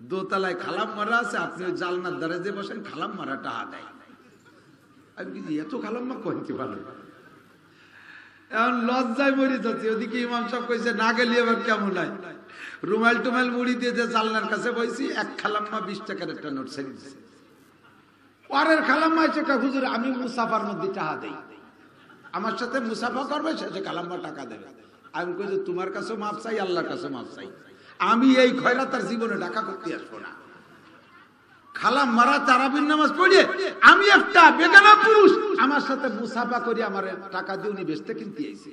দোতলায় খালাম মারা আছে, আপনি ওই জালনার দ্বারে যে বসেন খালাম মারা টাহা দেয়। আমি কি এত খালাম মা কইতে পারো? এখন লজ্জায় মরি যাচ্ছে। ওদিকে ইমাম সাহেব কইছে না গেলে এবার কেমন হয়, রুমাল টুমাল মুড়ি দিয়ে যে জালনার কাছে বইছি, এক খালাম্মা 20 টাকার একটা নোট ছেড়ে দিচ্ছে। পরের খালাম্মা এসে হুজুর আমি মুসাফার মধ্যে টাকা দেই, আমার সাথে মুসাফা করবে, সে খালাম্মা টাকা দেবে। আমি কইছি তোমার কাছে মাপ চাই, আল্লাহর কাছে মাপ চাই, আমি এই খয়রাতার জীবনে টাকা করতে আসবো না। খালাম মারা তারাবির নামাজ পড়ে আমি একটা বেগানা পুরুষ, আমার সাথে মুসাফা করে আমার টাকা দিয়ে উনি বেচতে কিনতে আইছে।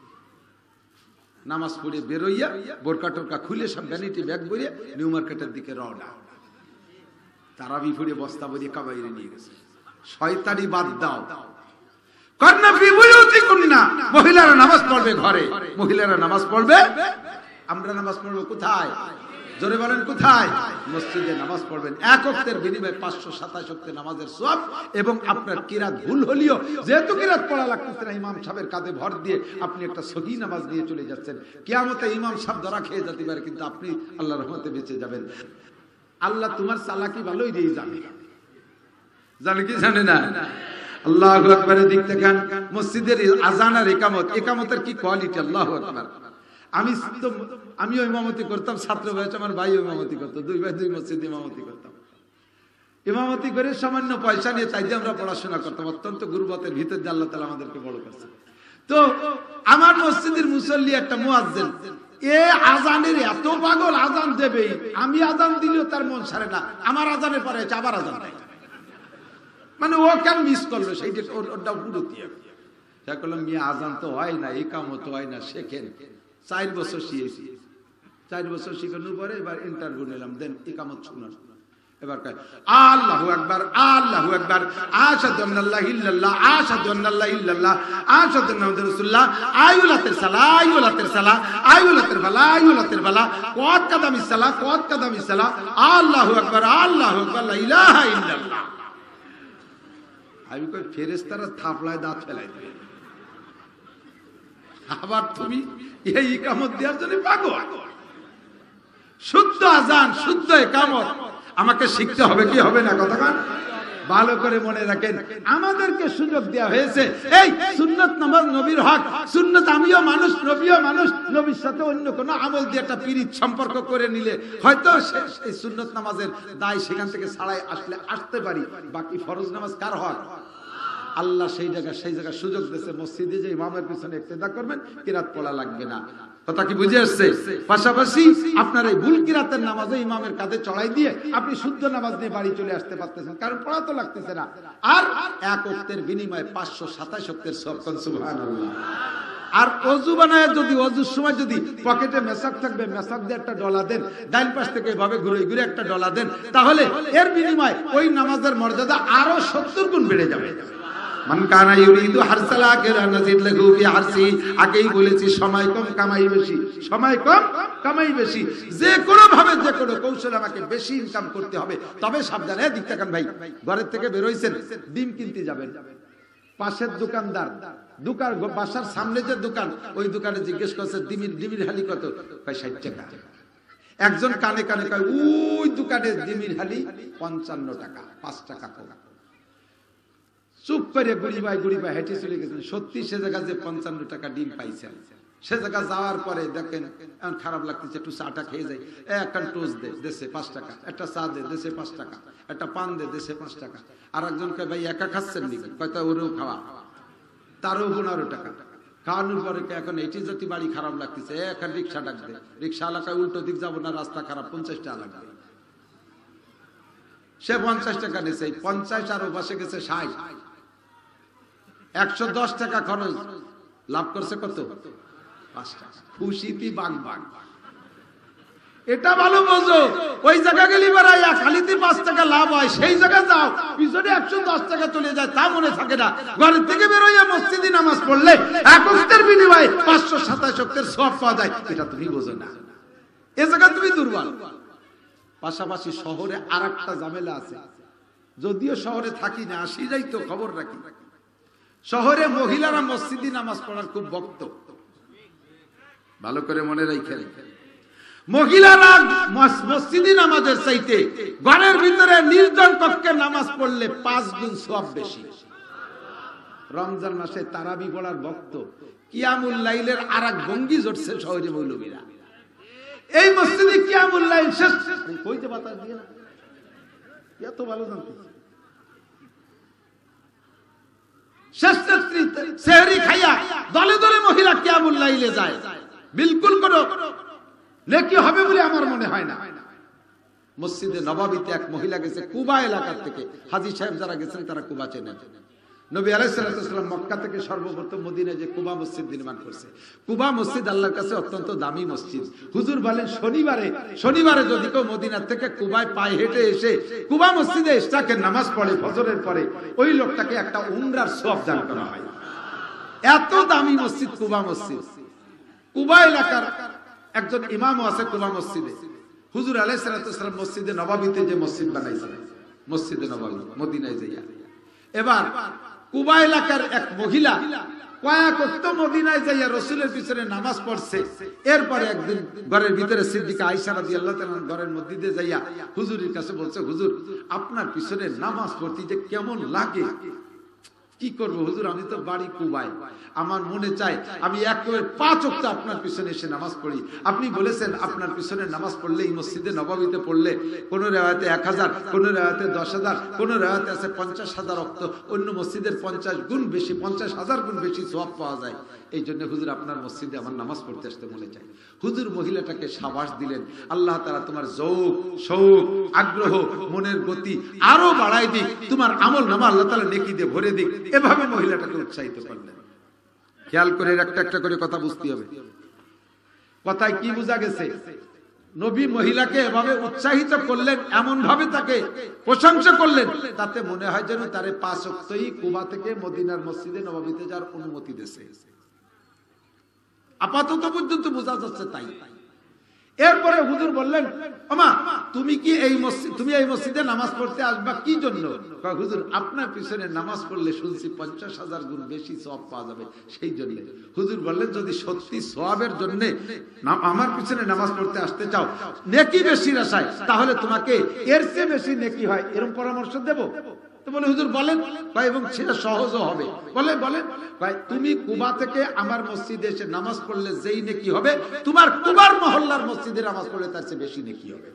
নামাজ পড়ে বেরোইয়া বোরকা টোরকা খুলে সব ভ্যানিটি ব্যাগ ভরে নিউ মার্কেটের দিকে রওনা। তারাবি পড়ে বস্তা ভরে কাবাইরে নিয়ে গেছে। শয়তানি বাদ দাও, কন্যা ফি বুয়ুতিকুন্না, মহিলারা নামাজ পড়বে ঘরে, মহিলারা নামাজ পড়বে। আমরা নামাজ পড়বো কোথায়? জোরে বলেন কোথায়? মসজিদে নামাজ পড়বেন। এক ওয়াক্তের বিনিময়ে 527 ওয়াক্তের নামাজের সওয়াব। এবং আপনার কিরাত ভুল হলিও, যেহেতু কিরাত পড়া লাগতেছে না, ইমাম সাহেবের কাঁধে ভর দিয়ে আপনি একটা সহিহ নামাজ নিয়ে চলে যাচ্ছেন। কিয়ামতে ইমাম সাহেব ধরা খেয়ে যেতে পারে, কিন্তু আপনি আল্লাহর রহমতে বেঁচে যাবেন। আল্লাহ তোমার চালাকি ভালোই দিয়ে জানে, জানে কি জানে না? আল্লাহু আকবারের দিক থেকে মসজিদের আযান আর ইকামত, ইকামতের কি কোয়ালিটি! আল্লাহু আকবার। আমিও ইমামতি করতাম, ছাত্র বয়সে আমার ভাই ইমামতি করতো, দুই ভাই দুই মসজিদে ইমামতি করতাম। ইমামতি করে সামান্য পয়সা নিয়ে তাই আমরা পড়াশোনা করতাম। অত্যন্ত গুরুবতের ভিতর দিয়ে আল্লাহ তাআলা আমাদেরকে বড় করছে। তো আমার মসজিদের মুসল্লি একটা মুয়াজ্জিন, এ আজানের এত পাগল, আজান দেবেই, আমি আজান দিলেও তার মন সারে না। আমার আজানের পরে আবার আজান দেয়, মানে ও কেন মিস করলো সেইটা ওটা পুরো দিয়ে করলাম। মিয়া আজান তো হয় না, ইকামত হয় না, শেখেন। 4 বছর শিখেছি, 4 বছর শিখানোর পরে এবার ইন্টারভিউ নিলাম, দেন ইকামত শুনুন। এবার কয় আল্লাহু আকবার, আল্লাহু আকবার, আশহাদু আল্লা ইলাহা ইল্লাল্লাহ, আশহাদু আল্লা ইলাহা ইল্লাল্লাহ, আশহাদু আন্না মুহাম্মাদুর রাসূলুল্লাহ, আইউলাতের সালাহ, আইউলাতের সালাহ, আইউলাতের বালা, আইউলাতের বালা, কত কাদামিস সালাহ, কত কাদামিস সালাহ, আল্লাহু আকবার, আল্লাহু আকবার, লা ইলাহা ইল্লাল্লাহ। আমি কই ফেরেশতারা থাপলায় দাঁত ফেলাই দিবে, আবার তুমি এই ইকামত দেওয়ার জন্য পাগল। শুদ্ধ আজান, শুদ্ধ ইকামত আমাকে শিখতে হবে, কি হবে না? কথা ভালো করে মনে রাখেন, আমাদেরকে সুযোগ দেওয়া হয়েছে। এই সুন্নাত নামাজ নবীর হক, সুন্নাত আমিও মানুষ, নবীও মানুষ, নবীর সাথে অন্য কোনো আমল দিয়ে একটা পীড়িত সম্পর্ক করে নিলে হয়তো এই সুন্নাত নামাজের দায় সেখান থেকে ছাড়াই আসলে আসতে পারি। বাকি ফরজ নামাজ কার হক? আল্লাহ সেই জায়গায় সুযোগ দিয়েছে। মসজিদে যে ইমামের পিছনে ইক্তেদা করবেন, কিরাত পড়া লাগবে না। কথা কি বুঝে আসছে? পাশাপাশি আপনার এই ভুল কিরাতের নামাজে ইমামের কাঁধে চড়াই দিয়ে আপনি শুদ্ধ নামাজ নিয়ে বাড়ি চলে আসতে পারতেছেন, কারণ পড়া তো লাগতেছে না। আর এক ওয়াক্তের বিনিময়ে 527 ওয়াক্তের সওয়াব। সুবহানাল্লাহ। আর অজু বানায় যদি অজুর সময় যদি পকেটে মেসাক থাকবে, মেসাক দিয়ে একটা ডলা দেন, ডাইন পাশ থেকে এভাবে ঘুরে ঘুরে একটা ডলা দেন, তাহলে এর বিনিময়ে ওই নামাজের মর্যাদা আরো 70 গুণ বেড়ে যাবে। মান কানা ইউরিদু হারসাল আখিরা নাজিদ লাহু ফি হারসি। আগেই বলেছি, সময় কম কামাই বেশি, সময় কম কামাই বেশি। যে কোনো ভাবে যে কোনো কৌশলে আমাকে বেশি ইনকাম করতে হবে। তবে সাবধান, দিক তাকান ভাই, ঘরের থেকে বের হইছেন, ডিম কিনতে যাবেন, পাশের দোকানদার, দোকান বাসার সামনে যে দোকান, ওই দোকানে জিজ্ঞেস করছে ডিমের হালি কত? কয় 60 টাকা। একজন কানে কানে কয় ওই দোকানে ডিমের হালি 55 টাকা, 5 টাকা কম। চুপ করে গুড়ি ভাই হেঁটে চলে গেছেন। সত্যি সে জায়গায় যে 55 টাকা ডিম পাইছেন, সে জায়গা যাওয়ার পরে দেখেন এখন খারাপ লাগতেছে, একটু চাটা খেয়ে যাই, একটা টোস্ট দে, দেশে 5 টাকা, একটা চা দে, দেশে 5 টাকা, একটা পান দে, দেশে 5 টাকা। আর একজনকে ভাই একা খাচ্ছেন নাকি? কয়টা ওরেও খাওয়া, তারও 15 টাকা। খাওয়ানোর পরে এখন এটি যদি বাড়ি খারাপ লাগতেছে, এখন রিক্সা ডাক দে, রিক্সা এলাকায় উল্টো দিক যাবো না, রাস্তা খারাপ, 50 টাকা লাগবে। সে 50 টাকা নিছে, 50 আর পাশে গেছে 60, 110 টাকা খরচ, লাভ করছে কত? 5 টাকা। খুশিতে বাগ। এটা ভালো বোঝো। ওই জায়গা গেলি বাড়াইয়া খালিতে 5 টাকা লাভ হয়, সেই জায়গা যাও পিছনে 110 টাকা চলে যায়, তা মনে থাকে না। ঘরের থেকে বেরোইয়া মসজিদে নামাজ পড়লে এক ওয়াক্তের বিনিময়ে 527 ওয়াক্তের সওয়াব পাওয়া যায়, এটা তুমি বোঝো না। এ জায়গা তুমি দুর্বল। পাশাপাশি শহরে আরেকটা ঝামেলা আছে, যদিও শহরে থাকি না, আসি যাই তো খবর রাখি। শহরে মহিলারা মসজিদে নামাজ পড়ার খুব ভক্ত, ভালো করে মনে রাখেন। মহিলারা মসজিদে নামাজের চাইতে ঘরের ভিতরে নির্জন কক্ষে নামাজ পড়লে 5 গুণ সওয়াব বেশি। রমজান মাসে তারাবি পড়ার ভক্ত, কিয়ামুল লাইলের আরেক ভঙ্গি জড়ছে শহরে মৌলবীরা। এই মসজিদে কিয়ামুল লাইল শেষ কইতে বাতাস দিয়ে না, এত ভালো জানতে শেষ রাত্রি সেহরি খাইয়া দলে দলে মহিলা কিয়ামুল লাইলে যায়, বিলকুল কোনো নেকি হবে বলে আমার মনে হয় না। মসজিদে নববীতে এক মহিলা গেছে কুবা এলাকা থেকে, হাজী সাহেব যারা গেছেন তারা কুবা চেনেন। নবী আলাইহিস সালাম মক্কা থেকে সর্বপ্রথম মদিনায় যে কুবা মসজিদ নির্মাণ করছে। কুবা মসজিদ আল্লাহর কাছে অত্যন্ত দামি মসজিদ। হুজুর বলেন শনিবারে যদি কেউ মদিনা থেকে কুবায় পায়ে হেঁটে এসে কুবা মসজিদে ইশরাকের নামাজ পড়ে ফজরের পরে, ওই লোকটাকে একটা উমরার সওয়াব দান করা হয়। এত দামি মসজিদ কুবা মসজিদ। কুবা এলাকার একজন ইমামও আছে কুবা মসজিদে। হুজুর আলাইহিস সালাম মসজিদে নববীতে যে মসজিদ বানাইছিলেন, মসজিদে নববী মদিনায় যাইয়া, এবার কুবা এলাকার এক মহিলা কয়েক ওয়াক্ত মদিনায় যাইয়া রাসূলের পিছনে নামাজ পড়ছে। এরপরে একদিন ঘরের ভিতরে সিদ্দিকা আয়েশা রাদিয়াল্লাহু তাআলা ঘরের মধ্যে দিয়ে যাইয়া হুজুরের কাছে বলছে, হুজুর আপনার পিছনে নামাজ পড়তে যে কেমন লাগে, কি করবো হুজুর, আমি তো বাড়ি কুবায়, আমার মনে চায় আমি একেবারে 5 ওয়াক্ত আপনার পিছনে এসে নামাজ পড়ি। আপনি বলেছেন আপনার পিছনে নামাজ পড়লে এই মসজিদে নববীতে পড়লে কোন রিওয়ায়াতে 1000, কোন রিওয়ায়াতে 10,000, কোন রিওয়ায়াতে আছে 50,000 ওয়াক্ত, অন্য মসজিদের 50 গুণ বেশি, 50,000 গুণ বেশি সওয়াব পাওয়া যায়। এই জন্য হুজুর আপনার মসজিদে আমার নামাজ পড়তে আসতে মনে চায়। হুজুর মহিলাটাকে শাবাশ দিলেন, আল্লাহ তাআলা তোমার যৌক, শৌক, আগ্রহ, মনের গতি আরো বাড়াই দিক, তোমার আমল নামা আল্লাহ তাআলা নেকি দিয়ে ভরে দিক। এভাবে মহিলাটাকে উৎসাহিত করলেন। খেয়াল করে একটা একটা করে কথা বুঝতে হবে। কথায় কি বোঝা গেছে? নবী মহিলাকে এভাবে উৎসাহিত করলেন, এমন ভাবে তাকে প্রশংসা করলেন, তাতে মনে হয় যেন তারে 5 ওয়াক্তই কুবা থেকে মদিনার মসজিদে নববীতে যাওয়ার অনুমতি দিয়েছে। আপাতত পর্যন্ত বোঝা যাচ্ছে তাই। এরপরে হুজুর বললেন, ওমা তুমি কি এই মসজিদে নামাজ পড়তে আসবা কি জন্য? কয় হুজুর আপনার পিছনে নামাজ পড়লে শুনছি 50,000 গুণ বেশি সওয়াব পাওয়া যাবে, সেই জন্য। হুজুর বললেন যদি সত্যি সওয়াবের জন্য আমার পিছনে নামাজ পড়তে আসতে চাও, নেকি বেশির আশায়, তাহলে তোমাকে এর চেয়ে বেশি নেকি হয় এরকম পরামর্শ দেব। তো বলে হুজুর বলেন, ভাই এবং সেটা সহজও হবে। বলেন ভাই, তুমি কুবা থেকে আমার মসজিদে এসে নামাজ পড়লে যেই নেকি হবে, তোমার কুবার মহল্লার মসজিদে নামাজ পড়লে তার চেয়ে বেশি নেকি হবে।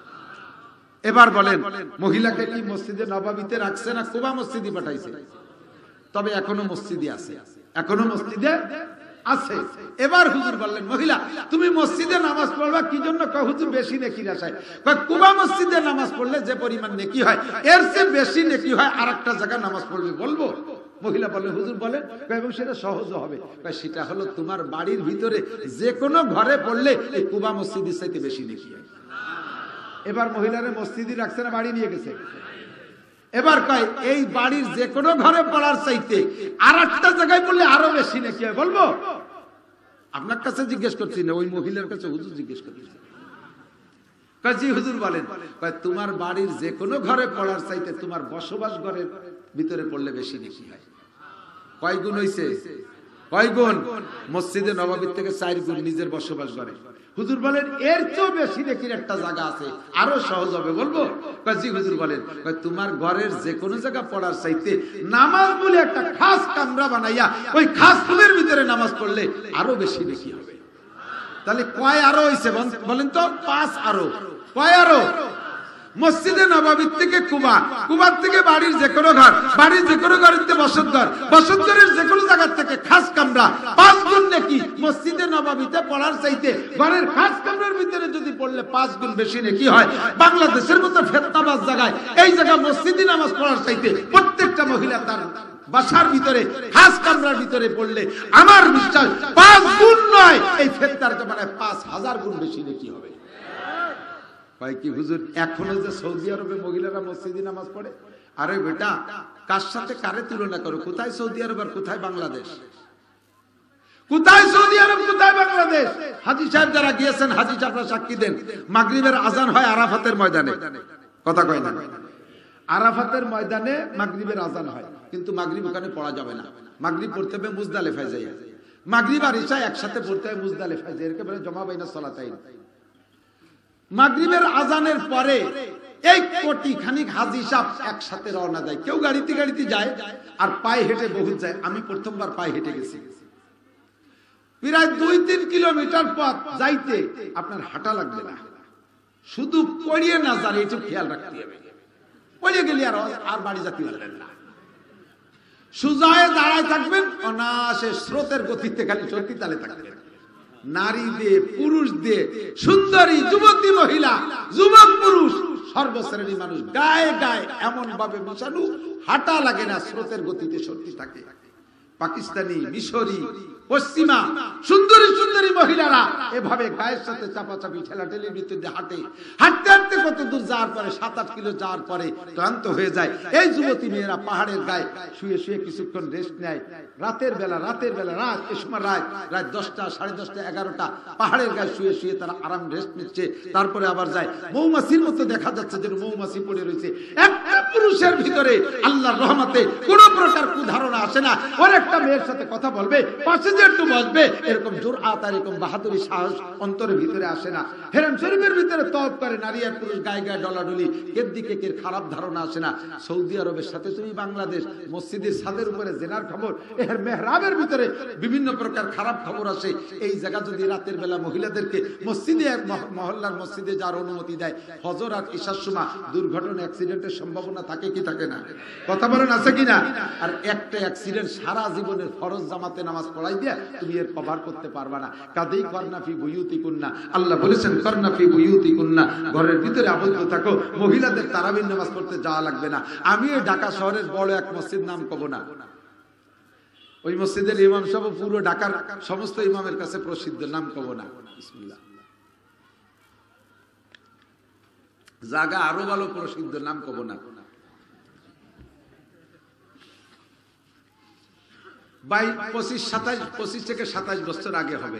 এবার বলেন মহিলাকে কি মসজিদে নববীতে রাখছে না কুবা মসজিদে পাঠাইছে? তবে এখনো মসজিদে আছে, এখনো মসজিদে আছে। এবার হুজুর বললেন, মহিলা তুমি মসজিদে নামাজ পড়বা কি জন্য? কয় হুজুর বেশি নেকির আশায়। কয় কুবা মসজিদে নামাজ পড়লে যে পরিমাণ নেকি হয় এর চেয়ে বেশি নেকি হয় আরেকটা জায়গায় নামাজ পড়বে, বলবো? মহিলা বলে হুজুর বলেন, এবং সেটা সহজ হবে। সেটা হলো তোমার বাড়ির ভিতরে যে কোনো ঘরে পড়লে এই কুবা মসজিদের চাইতে বেশি নেকি হয়। এবার মহিলারে মসজিদে রাখছে না বাড়ি নিয়ে গেছে? এবার কয় এই বাড়ির যে কোনো ঘরে পড়ার চাইতে আর একটা জায়গায় পড়লে আরো বেশি নাকি হয়, বলবো? আপনার কাছে জিজ্ঞেস করছি না, ওই মহিলার কাছে হুজুর জিজ্ঞেস করতেছি। কাজী হুজুর বলেন, কয় তোমার বাড়ির যে কোনো ঘরে পড়ার চাইতে তোমার বসবাস ঘরের ভিতরে পড়লে বেশি নাকি হয়। কয় গুণ হইছে? কয় গুণ? মসজিদে নববীর থেকে 4 গুণ নিজের বসবাস ঘরে। হুজুর বলেন এর চেয়েও বেশি নেকির একটা জায়গা আছে, আরো সহজ হবে, বলবো? কাজী হুজুর বলেন, তোমার ঘরের যে কোনো জায়গা পড়ার চাইতে নামাজ বলে একটা খাস কামরা বানাইয়া ওই খাস রুমের ভিতরে নামাজ পড়লে আরো বেশি নেকি হবে। তাহলে কয় আরো হইছে বলেন তো? 5 আরো। কয় আরো? মসজিদে নববী থেকে কুবা, কুবার থেকে বাড়ির যে কোনো ঘর, বাড়ির যে কোনো ঘরের বসত ঘর, বসত ঘরের যে কোনো জায়গা থেকে খাস কামরা 5 গুণ নেকি মসজিদে নববীতে পড়ার চাইতে ঘরের খাস কামরার ভিতরে যদি পড়লে 5 গুণ বেশি নেকি হয়। বাংলাদেশের মতো ফেতনাবাজ জায়গায় এই জায়গা মসজিদে নামাজ পড়ার চাইতে প্রত্যেকটা মহিলা তার বাসার ভিতরে খাস কামরার ভিতরে পড়লে আমার বিশ্বাস 5 গুণ নয়, এই ফেতনার জমানায় 5000 গুণ বেশি নেকি হবে। কি হুজুর এখনো যে সৌদি আরবে মহিলারা মসজিদে নামাজ পড়ে? আরে বেটা, কার সাথে কারে তুলনা করো? কোথায় সৌদি আরব আর কোথায় বাংলাদেশ? কোথায় সৌদি আরব, কোথায় বাংলাদেশ? হাজী সাহেব যারা গিয়েছেন, হাজী সাহেবরা সাক্ষী দেন, মাগরিবের আজান হয় আরাফাতের ময়দানে। কথা কয় না? আরাফাতের ময়দানে মাগরিবের আজান হয়, কিন্তু মাগরিব ওখানে পড়া যাবে না। মাগরিব পড়তে হবে মুজদালিফায় যাইয়া। মাগরিব আর ইশা একসাথে পড়তে হয় মুজদালিফায় যাইয়া, এরকে বলে জমা বাইনা সালাতাইন। মাগরিবের আজানের পরে এই কোটি খানিক হাজি সাহেব একসাথে রওনা দেয়। কেউ গাড়িতে গাড়িতে যায়, আর পায়ে হেঁটে বহুত যায়। আমি প্রথমবার পায়ে হেঁটে গেছি। প্রায় 2-3 কিলোমিটার পথ যাইতে আপনার হাঁটা লাগবে না, শুধু পড়িয়ে না যান, একটু খেয়াল রাখতে হবে। পড়িয়ে গেলে আর বাড়ি যেতে পারবেন না। সুজায় দাঁড়ায় থাকবেন, অনায়াসে স্রোতের গতিতে খালি চলতি তালে থাকবেন। নারী দিয়ে, পুরুষ দিয়ে, সুন্দরী যুবতী, মহিলা, যুবক, পুরুষ, সর্বশ্রেণী মানুষ গায়ে গায়ে এমন ভাবে মিশানো, হাঁটা লাগে না, স্রোতের গতিতে চলতে থাকে। পাকিস্তানি, মিশরি, পশ্চিমা সুন্দরী সুন্দরী মহিলারা এভাবে গায়ের সাথে চাপাচাপি ঠেলাঠেলির ভিতরে হাঁটে। হাঁটতে হাঁটতে কত দূর যাওয়ার পরে, 7-8 কিলো যাওয়ার পরে ক্লান্ত হয়ে যায়। এই যুবতী মেয়েরা পাহাড়ের গায়ে শুয়ে শুয়ে কিছুক্ষণ রেস্ট নেয়। রাতের বেলা রাত এই সময় রাত 10টা, 10:30, 11টা পাহাড়ের গায়ে শুয়ে শুয়ে তারা আরাম রেস্ট নিচ্ছে। তারপরে আবার যায়। মৌমাছির মতো দেখা যাচ্ছে যেন মৌমাছি পড়ে রয়েছে। একটা পুরুষের ভিতরে আল্লাহর রহমতে কোনো প্রকার কুধারণা আসে না। ওর একটা মেয়ের সাথে কথা বলবে, পাশে যে একটু বসবে, এরকম জোরআত আর এরকম বাহাদুরি সাহস অন্তরের ভিতরে আসে না। হেরাম শরীফের ভিতরে তওয়াফ করে নারী আর পুরুষ গায়ে গায়ে ডলাডলি, এর দিকে কে খারাপ ধারণা আসে না। সৌদি আরবের সাথে তুমি বাংলাদেশ, মসজিদের ছাদের উপরে জেনার খবর, এর মেহরাবের ভিতরে বিভিন্ন প্রকার খারাপ খবর আসে। এই জায়গা যদি রাতের বেলা মহিলাদেরকে মসজিদে, মহল্লার মসজিদে যাওয়ার অনুমতি দেয়, ফজর আর ইশার সময় দুর্ঘটনা, অ্যাক্সিডেন্টের সম্ভাবনা থাকে কি থাকে না? কথা বলেন, আছে কিনা? আর একটা অ্যাক্সিডেন্ট সারা জীবনের ফরজ জামাতে নামাজ পড়াই দিয়ে তুমি এর কভার করতে পারবা না। কাদেই করনা ফি বুয়ুতিকুন্না, আল্লাহ বলেছেন করনা ফি বুয়ুতিকুন্না, ঘরের ভিতরে আবদ্ধ থাকো। মহিলাদের তারাবির নামাজ পড়তে যাওয়া লাগবে না। আমি এই ঢাকা শহরের বড় এক মসজিদ নাম কব না, ওই মসজিদের ইমাম সব পুরো ঢাকার সমস্ত ইমামের কাছে প্রসিদ্ধ, নাম কব না। বিসমিল্লাহ। জায়গা আরো ভালো প্রসিদ্ধ, নাম কব না। 25 থেকে 27 বছর আগে হবে,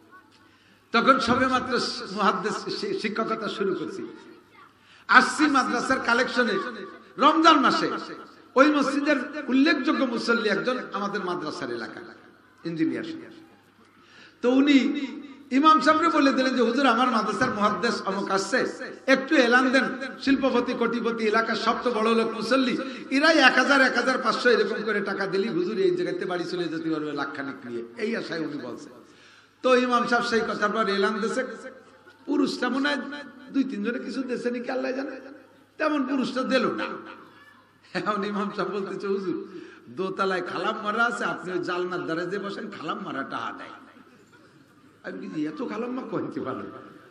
তখন সবে মাত্র মুহাদ্দিস শিক্ষকতা শুরু করছি। আসছি মাদ্রাসার কালেকশনে রমজান মাসে। ওই মসজিদের উল্লেখযোগ্য মুসল্লি একজন আমাদের মাদ্রাসার এলাকা ইঞ্জিনিয়ার। তো উনি ইমাম সাহেবকে বলে দিলেন যে হুজুর, আমার মাদ্রাসার মুহাদ্দিস অমুক আসছে, একটু এলান দেন। শিল্পপতি, কোটিপতি, এলাকার সবচেয়ে বড় লোক মুসল্লি, এরাই 1000, 1500 এরকম করে টাকা দিলি হুজুর এই জায়গাতে বাড়ি চলে যেতে পারবে লাখখানিক নিয়ে, এই আশায় উনি বলছে। তো ইমাম সাহেব সেই কথার পর এলান দিয়েছে। পুরুষটা মনে হয় 2-3 জনে কিছু দেশে নাকি, আল্লাহ জানে, তেমন পুরুষটা দিল না। এখন ইমাম সাহেব বলতেছে হুজুর, দোতলায় খালাম মারা আছে, আপনি ওই জালনার দ্বারে যে বসেন, খালাম মারা টাহা দেয়। আমি কি এত খালাম্মা কইতে পারো?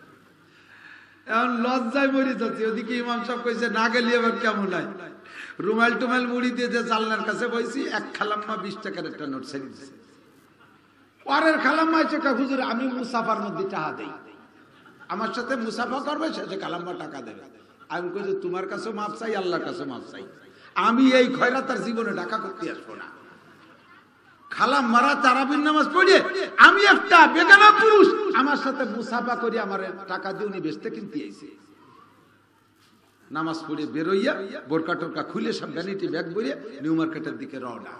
এখন লজ্জায় মরে যাচ্ছে। ওদিকে ইমাম সাহেব কইছে না গেলি এবার কেমন হয়, রুমাল টুমাল মুড়ি দিয়ে যে জালনার কাছে বইছি, এক খালাম্মা 20 টাকার একটা নোট ছেড়ে দিচ্ছে। পরের খালাম্মা এসে হুজুর, আমি মুসাফার মধ্যে টাকা দেই, আমার সাথে মুসাফা করবে, সে খালাম্মা টাকা দেবে। আমি কইছি তোমার কাছে মাপ চাই, আল্লাহর কাছে মাপ চাই, আমি এই খয়রাতার জীবনে টাকা করতে আসবো না। খালাম মারা তারাবির নামাজ পড়িয়ে আমি একটা বেগানা পুরুষ, আমার সাথে মুসাফা করি, আমার টাকা দিয়ে উনি বেচতে কিনতে আইছে। নামাজ পড়ে বেরোইয়া বোরকা টোরকা খুলে সব ভ্যানিটি ব্যাগ ভরিয়ে নিউ মার্কেটের দিকে রওনা।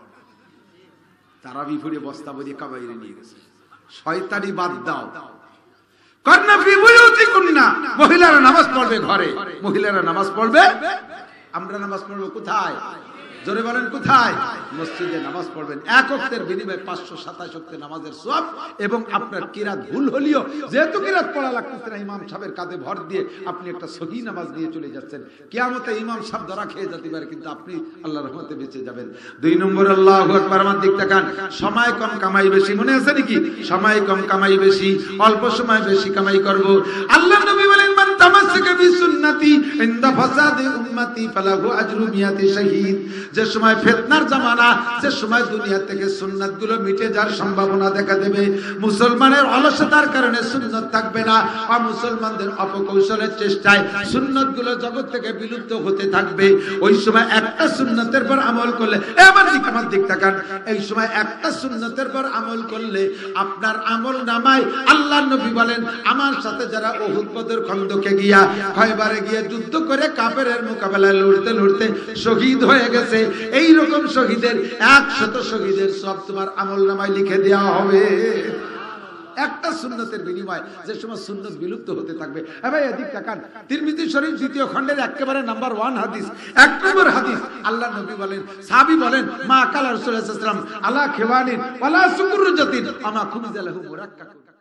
তারাবি পড়ে বস্তা ভরিয়ে কাবাইরে নিয়ে গেছে। শয়তানি বাদ দাও, করনা ফি বুয়ুতিকুন্না, মহিলারা নামাজ পড়বে ঘরে, মহিলারা নামাজ পড়বে। আমরা নামাজ পড়বো কোথায়? জোরে বলেন কোথায়? মসজিদে নামাজ পড়বেন। এক ওয়াক্তের বিনিময়ে 527 ওয়াক্তের নামাজের সওয়াব। এবং আপনার কিরাত ভুল হলিও, যেহেতু কিরাত পড়া লাগতেছে না, ইমাম সাহেবের কাঁধে ভর দিয়ে আপনি একটা সহিহ নামাজ নিয়ে চলে যাচ্ছেন। কিয়ামতে ইমাম সাহেব ধরা খেয়ে যেতে পারে, কিন্তু আপনি আল্লাহর রহমতে বেঁচে যাবেন। 2 নম্বর, আল্লাহু আকবার। আমার দিক তাকান। সময় কম কামাই বেশি, মনে আছে নাকি? সময় কম কামাই বেশি, অল্প সময় বেশি কামাই করব। আল্লাহ নবী বলেন, মান তামাসসাকা বিসুন্নতি ইনদা ফাসাদি উম্মতি ফালাহু আজরু মিয়াতি শাহীদ। যে সময় ফিতনার জামানা, যে সময় দুনিয়া থেকে সুন্নাত গুলো মিটে যাওয়ার সম্ভাবনা দেখা দেবে, মুসলমানের অলসতার কারণে সুন্নাত থাকবে না, আর মুসলমানদের অপকৌশলের চেষ্টায় সুন্নাত গুলো জগৎ থেকে বিলুপ্ত হতে থাকবে। ওই সময় একটা সুন্নাতের পর আমল করলে, আমার দিক তাকান, এই সময় একটা সুন্নাতের পর আমল করলে আপনার আমল নামায় আল্লাহর নবী বলেন, আমার সাথে যারা উহুদ বদর খন্দকে গিয়া, খয়বারে গিয়ে যুদ্ধ করে কাফেরের মোকাবেলায় লড়তে লড়তে শহীদ হয়ে গেছে, এই রকম শহীদের 100 শহীদের সব তোমার আমল নামায় লিখে দেওয়া হবে। একটা সুন্নতের বিনিময়ে যে সময় সুন্নত বিলুপ্ত হতে থাকবে। ভাই এদিক তাকান, তিরমিজি শরীফ 2য় খণ্ডের একেবারে নাম্বার 1 হাদিস, 1 নম্বর হাদিস, আল্লাহ নবী বলেন, সাহাবী বলেন, মা কালা রাসূলুল্লাহ সাল্লাল্লাহু আলাইহি ওয়াসাল্লাম আলা খিওয়ানিন ওয়ালা সুকুরুজাতিন আমা খুমিজা লাহু মুরাক্কাকুন।